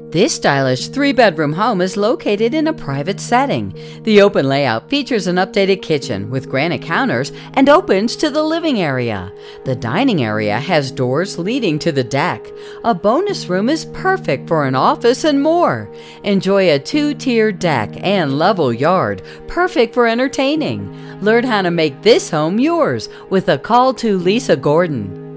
This stylish three-bedroom home is located in a private setting. The open layout features an updated kitchen with granite counters and opens to the living area. The dining area has doors leading to the deck. A bonus room is perfect for an office and more. Enjoy a two-tiered deck and level yard, perfect for entertaining. Learn how to make this home yours with a call to Lisa Gordon.